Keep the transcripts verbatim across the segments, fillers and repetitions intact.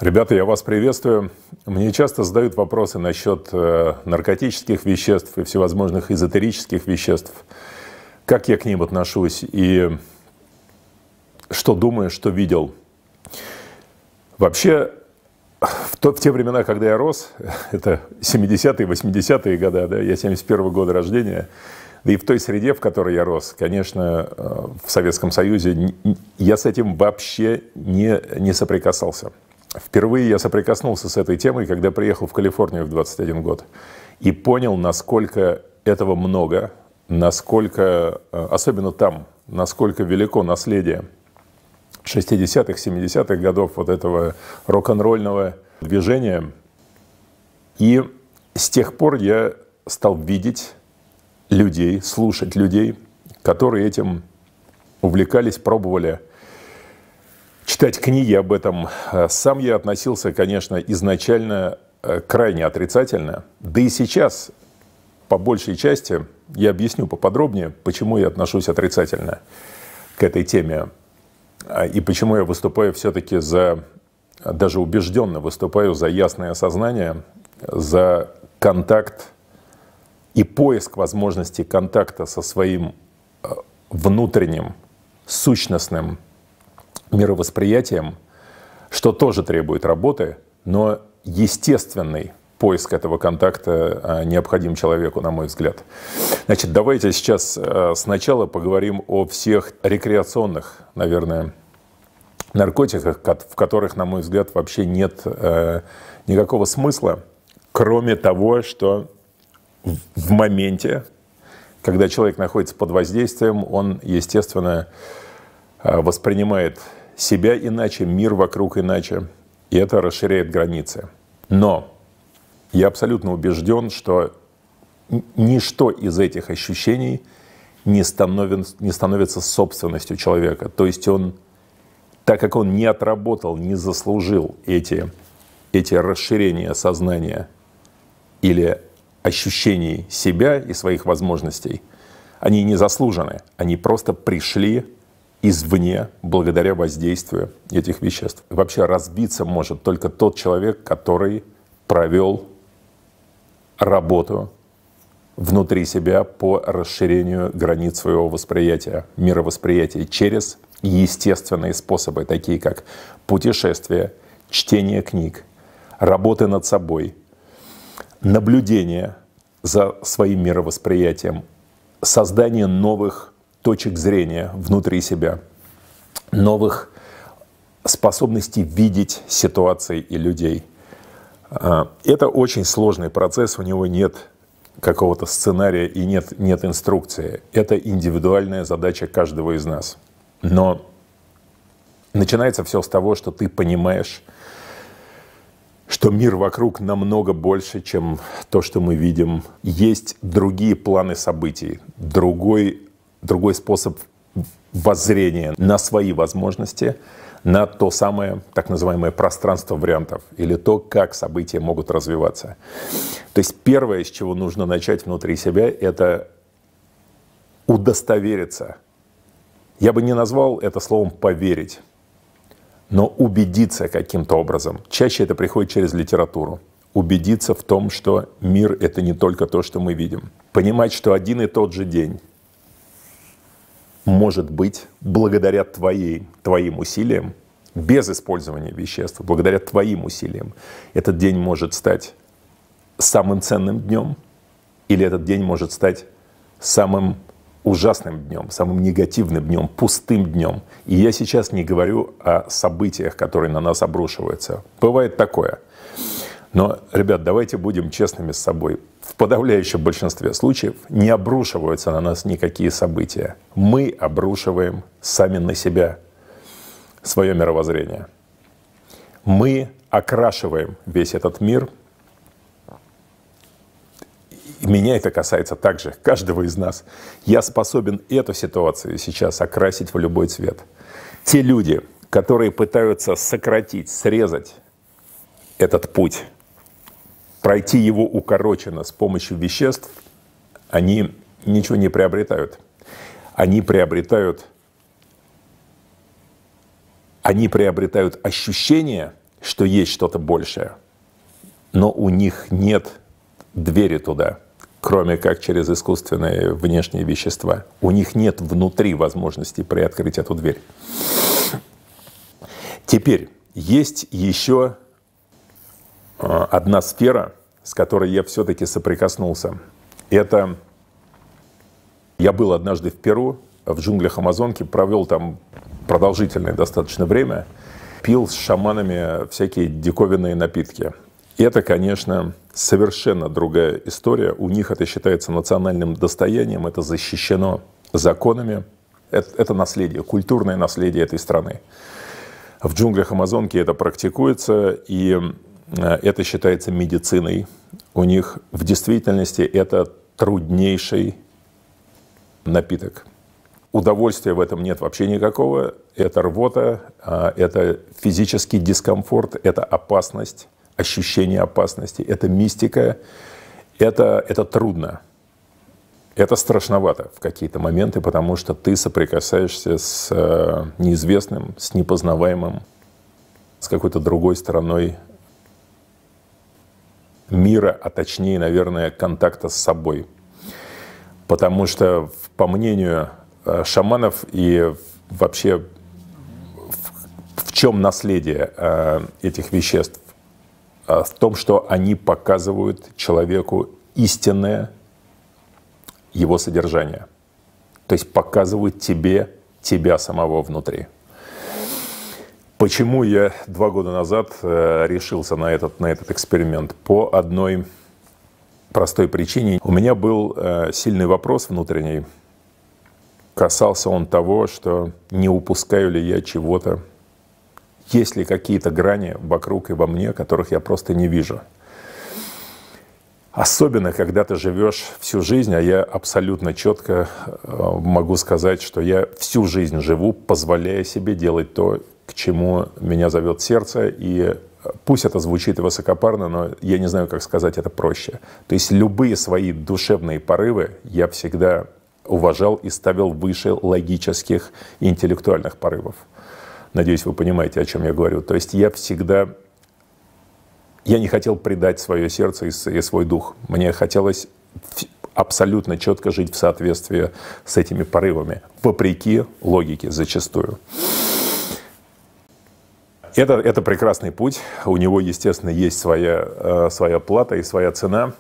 Ребята, я вас приветствую. Мне часто задают вопросы насчет э, наркотических веществ и всевозможных эзотерических веществ. Как я к ним отношусь и что думаю, что видел. Вообще, в, то, в те времена, когда я рос, это семидесятые, восьмидесятые годы, да, я семьдесят первого года рождения, да и в той среде, в которой я рос, конечно, в Советском Союзе, я с этим вообще не, не соприкасался. Впервые я соприкоснулся с этой темой, когда приехал в Калифорнию в двадцать один год. И понял, насколько этого много, насколько, особенно там, насколько велико наследие шестидесятых, семидесятых годов вот этого рок-н-ролльного движения. И с тех пор я стал видеть людей, слушать людей, которые этим увлекались, пробовали читать книги об этом. Сам я относился, конечно, изначально крайне отрицательно. Да и сейчас, по большей части, я объясню поподробнее, почему я отношусь отрицательно к этой теме. И почему я выступаю все-таки за, даже убежденно выступаю за ясное сознание, за контакт и поиск возможности контакта со своим внутренним, сущностным мировосприятием, что тоже требует работы, но естественный поиск этого контакта необходим человеку, на мой взгляд. Значит, давайте сейчас сначала поговорим о всех рекреационных, наверное, наркотиках, в которых, на мой взгляд, вообще нет никакого смысла, кроме того, что в моменте, когда человек находится под воздействием, он, естественно, воспринимает себя иначе, мир вокруг иначе, и это расширяет границы. Но я абсолютно убежден, что ничто из этих ощущений не становится, не становится собственностью человека. То есть он, так как он не отработал, не заслужил эти, эти расширения сознания или ощущений себя и своих возможностей, они не заслужены, они просто пришли извне, благодаря воздействию этих веществ. Вообще разбиться может только тот человек, который провел работу внутри себя по расширению границ своего восприятия, мировосприятия через естественные способы, такие как путешествия, чтение книг, работы над собой, наблюдение за своим мировосприятием, создание новых точек зрения внутри себя, новых способностей видеть ситуации и людей. Это очень сложный процесс, у него нет какого-то сценария и нет, нет инструкции. Это индивидуальная задача каждого из нас. Но начинается все с того, что ты понимаешь, что мир вокруг намного больше, чем то, что мы видим. Есть другие планы событий, другой Другой способ воззрения на свои возможности, на то самое так называемое пространство вариантов или то, как события могут развиваться. То есть первое, с чего нужно начать внутри себя, это удостовериться. Я бы не назвал это словом «поверить», но убедиться каким-то образом. Чаще это приходит через литературу. Убедиться в том, что мир — это не только то, что мы видим. Понимать, что один и тот же день может быть, благодаря твоей, твоим усилиям, без использования веществ, благодаря твоим усилиям, этот день может стать самым ценным днем, или этот день может стать самым ужасным днем, самым негативным днем, пустым днем. И я сейчас не говорю о событиях, которые на нас обрушиваются. Бывает такое. Но, ребят, давайте будем честными с собой. В подавляющем большинстве случаев не обрушиваются на нас никакие события. Мы обрушиваем сами на себя свое мировоззрение. Мы окрашиваем весь этот мир. И меня это касается также, каждого из нас. Я способен эту ситуацию сейчас окрасить в любой цвет. Те люди, которые пытаются сократить, срезать этот путь, пройти его укороченно с помощью веществ, они ничего не приобретают. Они приобретают, они приобретают ощущение что есть что-то большее, но у них нет двери туда, кроме как через искусственные внешние вещества. У них нет внутри возможности приоткрыть эту дверь. Теперь есть еще одна сфера, с которой я все-таки соприкоснулся. Это я был однажды в Перу, в джунглях Амазонки, провел там продолжительное достаточно время, пил с шаманами всякие диковинные напитки. Это, конечно, совершенно другая история. У них это считается национальным достоянием, это защищено законами. Это, это наследие, культурное наследие этой страны. В джунглях Амазонки это практикуется, и это считается медициной. У них в действительности это труднейший напиток. Удовольствия в этом нет вообще никакого. Это рвота, это физический дискомфорт, это опасность, ощущение опасности, это мистика, это, это трудно. Это страшновато в какие-то моменты, потому что ты соприкасаешься с неизвестным, с непознаваемым, с какой-то другой стороной мира, а точнее, наверное, контакта с собой. Потому что, по мнению шаманов и вообще в, в чем наследие э, этих веществ? Э, в том, что они показывают человеку истинное его содержание. То есть показывают тебе тебя самого внутри. Почему я два года назад э, решился на этот, на этот эксперимент? По одной простой причине. У меня был э, сильный вопрос внутренний. Касался он того, что не упускаю ли я чего-то, есть ли какие-то грани вокруг и во мне, которых я просто не вижу. Особенно, когда ты живешь всю жизнь, а я абсолютно четко могу сказать, что я всю жизнь живу, позволяя себе делать то, к чему меня зовет сердце. И пусть это звучит высокопарно, но я не знаю, как сказать это проще. То есть любые свои душевные порывы я всегда уважал и ставил выше логических и интеллектуальных порывов. Надеюсь, вы понимаете, о чем я говорю. То есть я всегда... Я не хотел предать свое сердце и свой дух. Мне хотелось абсолютно четко жить в соответствии с этими порывами, вопреки логике зачастую. Это, это прекрасный путь. У него, естественно, есть своя, своя плата и своя цена.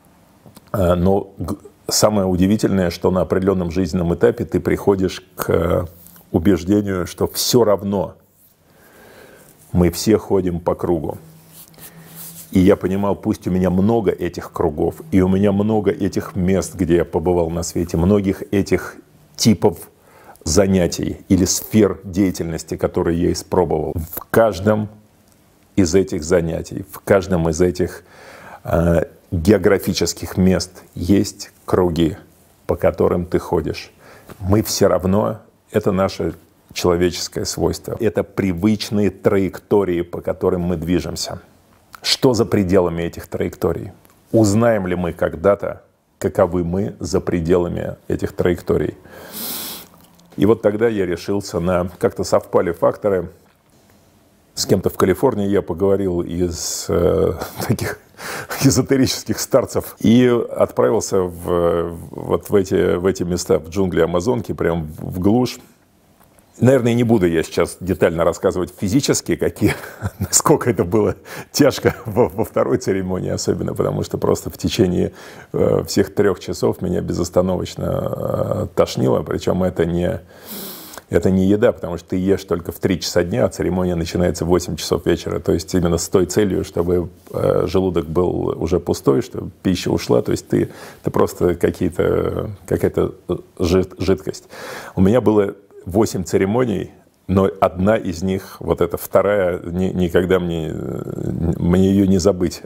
Но самое удивительное, что на определенном жизненном этапе ты приходишь к убеждению, что все равно мы все ходим по кругу. И я понимал, пусть у меня много этих кругов, и у меня много этих мест, где я побывал на свете, многих этих типов занятий или сфер деятельности, которые я испробовал. В каждом из этих занятий, в каждом из этих э, географических мест есть круги, по которым ты ходишь. Мы все равно, это наше человеческое свойство, это привычные траектории, по которым мы движемся. Что за пределами этих траекторий? Узнаем ли мы когда-то, каковы мы за пределами этих траекторий? И вот тогда я решился на... Как-то совпали факторы. С кем-то в Калифорнии я поговорил из э, таких эзотерических старцев и отправился в, вот в, эти, в эти места, в джунгли Амазонки, прям в глушь. Наверное, не буду я сейчас детально рассказывать физически, какие, насколько это было тяжко во, во второй церемонии, особенно потому что просто в течение э, всех трех часов меня безостановочно э, тошнило, причем это не, это не еда, потому что ты ешь только в три часа дня, а церемония начинается в восемь часов вечера, то есть именно с той целью, чтобы э, желудок был уже пустой, чтобы пища ушла, то есть ты, ты просто какие-то, какая-то жид, жидкость. У меня было восемь церемоний, но одна из них, вот эта вторая, ни, никогда мне, мне ее не забыть.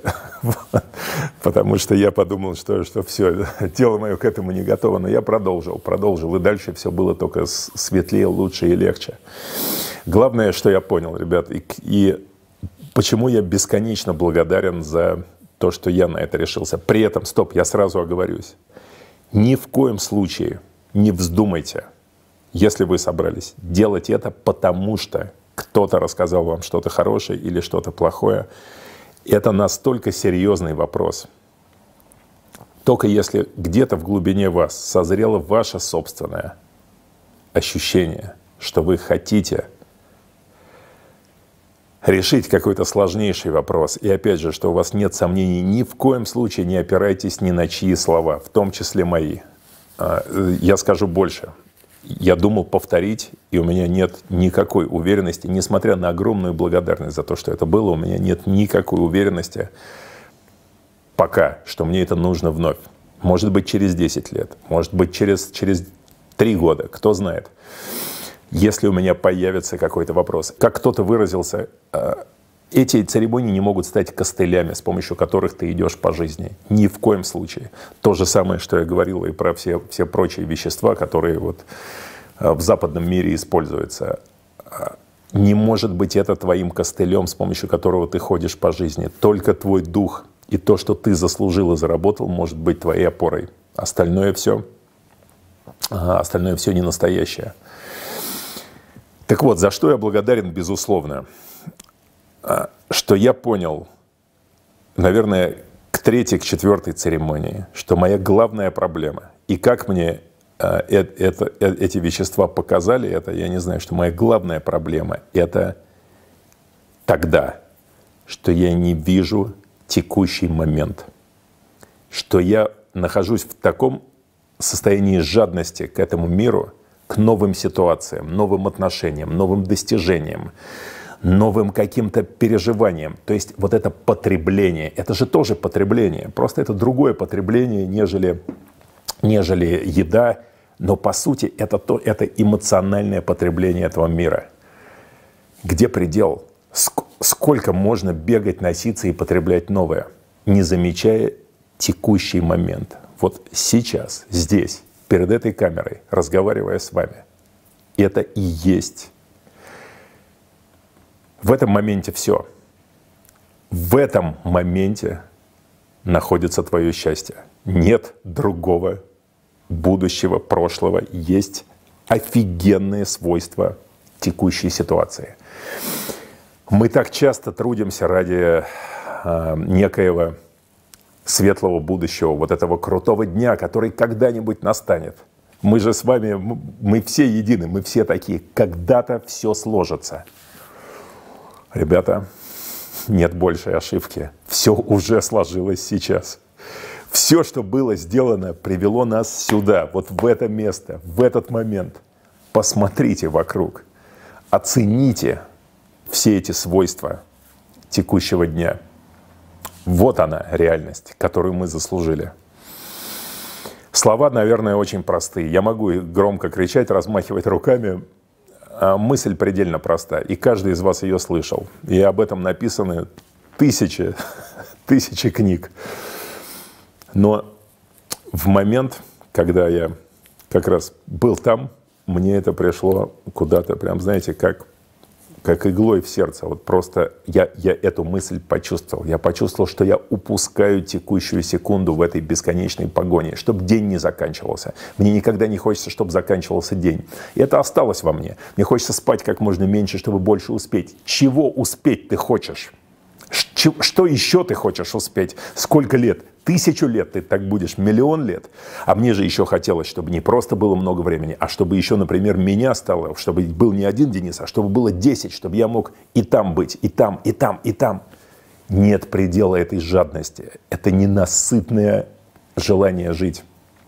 Потому что я подумал, что, что все, тело мое к этому не готово. Но я продолжил, продолжил. И дальше все было только светлее, лучше и легче. Главное, что я понял, ребят, и, и почему я бесконечно благодарен за то, что я на это решился. При этом, стоп, я сразу оговорюсь. Ни в коем случае не вздумайте, если вы собрались делать это, потому что кто-то рассказал вам что-то хорошее или что-то плохое. Это настолько серьезный вопрос. Только если где-то в глубине вас созрело ваше собственное ощущение, что вы хотите решить какой-то сложнейший вопрос, и опять же, что у вас нет сомнений, ни в коем случае не опирайтесь ни на чьи слова, в том числе мои. Я скажу больше. Я думал повторить, и у меня нет никакой уверенности, несмотря на огромную благодарность за то, что это было, у меня нет никакой уверенности пока, что мне это нужно вновь. Может быть, через десять лет, может быть, через, через три года, кто знает. Если у меня появится какой-то вопрос. Как кто-то выразился, эти церемонии не могут стать костылями, с помощью которых ты идешь по жизни. Ни в коем случае. То же самое, что я говорил и про все, все прочие вещества, которые вот в западном мире используются. Не может быть это твоим костылем, с помощью которого ты ходишь по жизни. Только твой дух и то, что ты заслужил и заработал, может быть твоей опорой. Остальное все, остальное все не настоящее. Так вот, за что я благодарен, безусловно. Что я понял, наверное, к третьей, к четвертой церемонии, что моя главная проблема, и как мне это, это, эти вещества показали это, я не знаю, что моя главная проблема — это тогда, что я не вижу текущий момент, что я нахожусь в таком состоянии жадности к этому миру, к новым ситуациям, новым отношениям, новым достижениям, новым каким-то переживанием. То есть вот это потребление, это же тоже потребление, просто это другое потребление, нежели, нежели еда, но по сути это, то, это эмоциональное потребление этого мира. Где предел? Сколько можно бегать, носиться и потреблять новое, не замечая текущий момент? Вот сейчас, здесь, перед этой камерой, разговаривая с вами, это и есть. В этом моменте все. В этом моменте находится твое счастье. Нет другого будущего, прошлого. Есть офигенные свойства текущей ситуации. Мы так часто трудимся ради э, некоего светлого будущего, вот этого крутого дня, который когда-нибудь настанет. Мы же с вами, мы все едины, мы все такие. Когда-то все сложится. Ребята, нет большей ошибки. Все уже сложилось сейчас. Все, что было сделано, привело нас сюда, вот в это место, в этот момент. Посмотрите вокруг, оцените все эти свойства текущего дня. Вот она, реальность, которую мы заслужили. Слова, наверное, очень простые. Я могу громко кричать, размахивать руками. А мысль предельно проста, и каждый из вас ее слышал. И об этом написаны тысячи, тысячи книг. Но в момент, когда я как раз был там, мне это пришло куда-то, прям, знаете, как, как иглой в сердце. Вот просто я, я эту мысль почувствовал. Я почувствовал, что я упускаю текущую секунду в этой бесконечной погоне, чтобы день не заканчивался. Мне никогда не хочется, чтобы заканчивался день. И это осталось во мне. Мне хочется спать как можно меньше, чтобы больше успеть. Чего успеть ты хочешь? Что еще ты хочешь успеть? Сколько лет? Тысячу лет ты так будешь, миллион лет. А мне же еще хотелось, чтобы не просто было много времени, а чтобы еще, например, меня стало, чтобы был не один Денис, а чтобы было десять, чтобы я мог и там быть, и там, и там, и там. Нет предела этой жадности. Это ненасытное желание жить.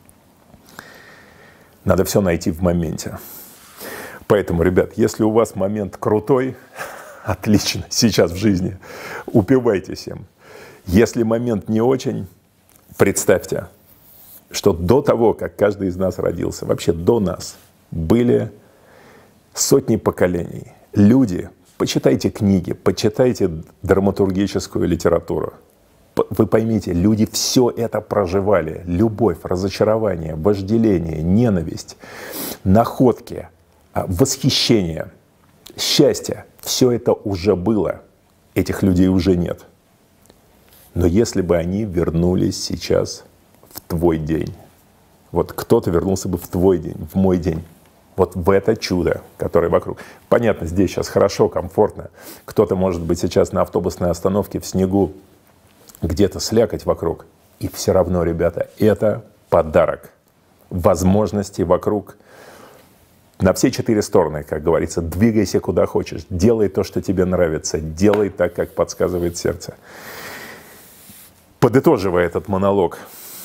Надо все найти в моменте. Поэтому, ребят, если у вас момент крутой, отлично, сейчас в жизни, упивайтесь им. Если момент не очень, представьте, что до того, как каждый из нас родился, вообще до нас, были сотни поколений. Люди, почитайте книги, почитайте драматургическую литературу. Вы поймите, люди все это проживали. Любовь, разочарование, вожделение, ненависть, находки, восхищение, счастье. Все это уже было. Этих людей уже нет. Но если бы они вернулись сейчас в твой день, вот кто-то вернулся бы в твой день, в мой день, Вот в это чудо, которое вокруг. Понятно, здесь сейчас хорошо, комфортно. Кто-то может быть сейчас на автобусной остановке в снегу, где-то слякоть вокруг. И все равно, ребята, это подарок. Возможности вокруг на все четыре стороны, как говорится. Двигайся куда хочешь, делай то, что тебе нравится, делай так, как подсказывает сердце. Подытоживая этот монолог,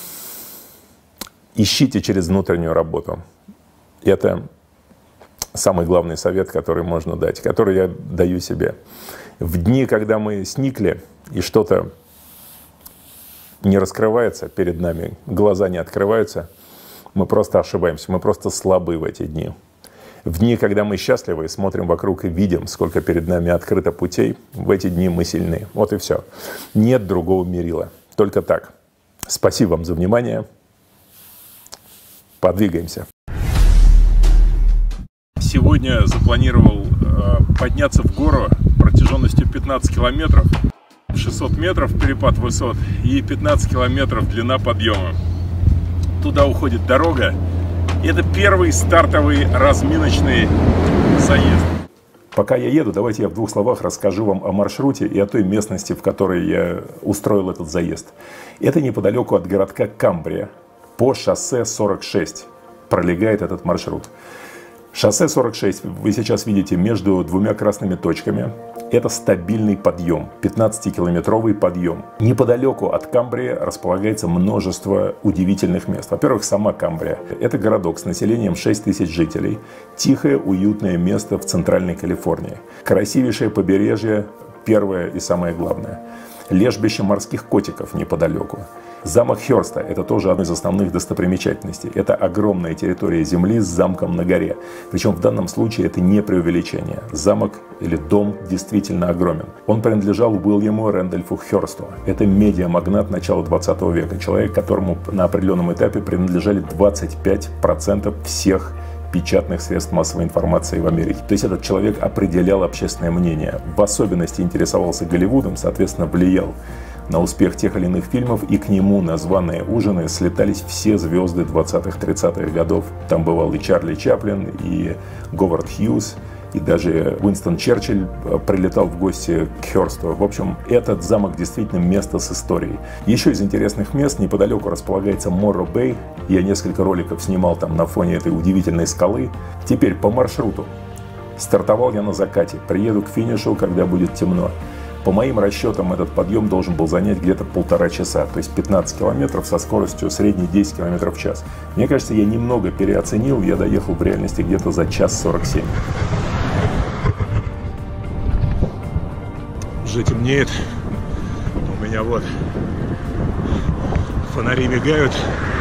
ищите через внутреннюю работу. Это самый главный совет, который можно дать, который я даю себе. В дни, когда мы сникли, и что-то не раскрывается перед нами, глаза не открываются, мы просто ошибаемся, мы просто слабы в эти дни. В дни, когда мы счастливы, смотрим вокруг и видим, сколько перед нами открыто путей, в эти дни мы сильны. Вот и все. Нет другого мерила. Только так. Спасибо вам за внимание. Подвигаемся. Сегодня запланировал э, подняться в гору протяженностью пятнадцать километров, шестьсот метров перепад высот и пятнадцать километров длина подъема. Туда уходит дорога. И это первый стартовый разминочный заезд. Пока я еду, давайте я в двух словах расскажу вам о маршруте и о той местности, в которой я устроил этот заезд. Это неподалеку от городка Камбрия. По шоссе сорок шесть пролегает этот маршрут. Шоссе сорок шесть вы сейчас видите между двумя красными точками. Это стабильный подъем, пятнадцатикилометровый подъем. Неподалеку от Камбрии располагается множество удивительных мест. Во-первых, сама Камбрия. Это городок с населением шесть тысяч жителей. Тихое, уютное место в Центральной Калифорнии. Красивейшее побережье, первое и самое главное. Лежбище морских котиков неподалеку. Замок Хёрста – это тоже одна из основных достопримечательностей. Это огромная территория земли с замком на горе. Причем в данном случае это не преувеличение. Замок или дом действительно огромен. Он принадлежал Уильяму Рэндольфу Хёрсту. Это медиамагнат начала двадцатого века. Человек, которому на определенном этапе принадлежали двадцать пять процентов всех печатных средств массовой информации в Америке. То есть этот человек определял общественное мнение. В особенности интересовался Голливудом, соответственно, влиял на успех тех или иных фильмов, и к нему на званые ужины слетались все звезды двадцатых-тридцатых годов. Там бывал и Чарли Чаплин, и Говард Хьюз, и даже Уинстон Черчилль прилетал в гости к Хёрсту. В общем, этот замок действительно место с историей. Еще из интересных мест неподалеку располагается Морро-Бэй. Я несколько роликов снимал там на фоне этой удивительной скалы. Теперь по маршруту. Стартовал я на закате, приеду к финишу, когда будет темно. По моим расчетам, этот подъем должен был занять где-то полтора часа, то есть пятнадцать километров со скоростью средней десять километров в час. Мне кажется, я немного переоценил, я доехал в реальности где-то за час сорок семь. Уже темнеет, у меня вот фонари мигают,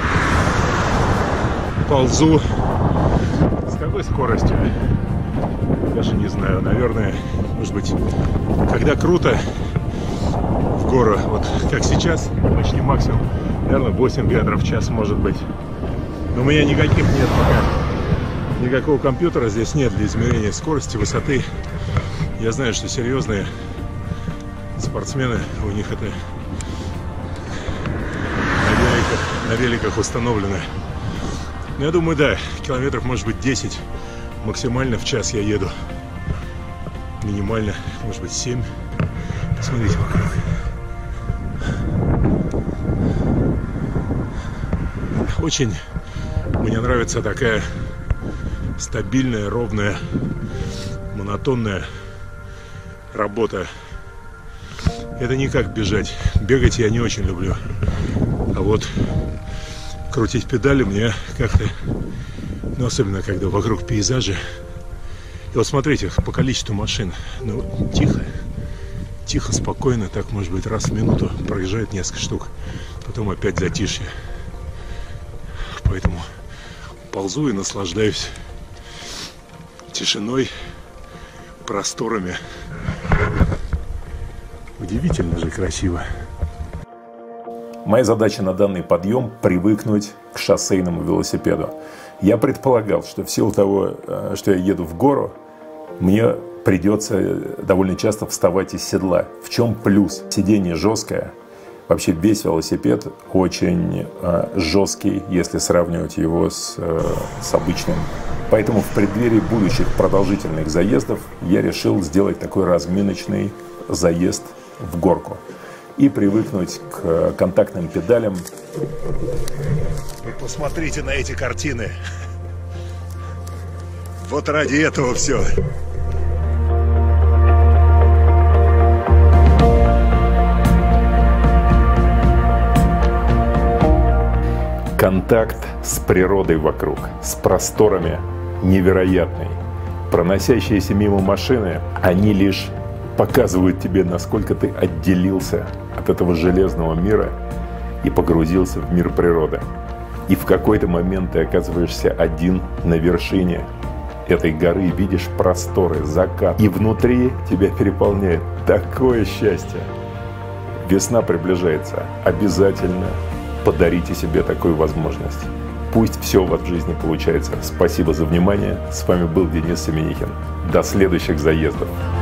ползу. С какой скоростью? Даже не знаю, наверное, может быть, когда круто в гору, вот как сейчас, почти максимум, наверное, восемь километров в час может быть. Но у меня никаких нет пока, никакого компьютера здесь нет для измерения скорости, высоты. Я знаю, что серьезные спортсмены, у них это на великах, на великах установлено. Но я думаю, да, километров может быть десять. Максимально в час я еду. Минимально, может быть, семь. Посмотрите вокруг. Очень мне нравится такая стабильная, ровная, монотонная работа. Это не как бежать. Бегать я не очень люблю. А вот крутить педали мне как-то... Ну, особенно, когда вокруг пейзажи. И вот смотрите, по количеству машин. Ну, тихо. Тихо, спокойно. Так, может быть, раз в минуту проезжает несколько штук. Потом опять затишье. Поэтому ползу и наслаждаюсь тишиной, просторами. Удивительно же красиво. Моя задача на данный подъем – привыкнуть к шоссейному велосипеду. Я предполагал, что в силу того, что я еду в гору, мне придется довольно часто вставать из седла. В чем плюс? Сиденье жесткое. Вообще весь велосипед очень жесткий, если сравнивать его с, с обычным Поэтому в преддверии будущих продолжительных заездов я решил сделать такой разминочный заезд в горку и привыкнуть к контактным педалям. Вы посмотрите на эти картины. Вот ради этого все. Контакт с природой вокруг, с просторами невероятный. Проносящиеся мимо машины, они лишь показывают тебе, насколько ты отделился от этого железного мира и погрузился в мир природы. И в какой-то момент ты оказываешься один на вершине этой горы, видишь просторы, закат. И внутри тебя переполняет такое счастье. Весна приближается. Обязательно подарите себе такую возможность. Пусть все у вас в жизни получается. Спасибо за внимание. С вами был Денис Семенихин. До следующих заездов.